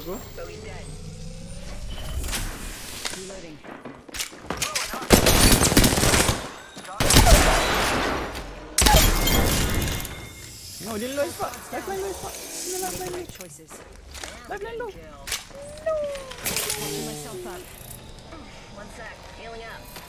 aku. Reloading. No, dia low spot. Lifeline low spot. Dia lifeline low. Choices. Lifeline low. Patching myself up. One sec, healing up.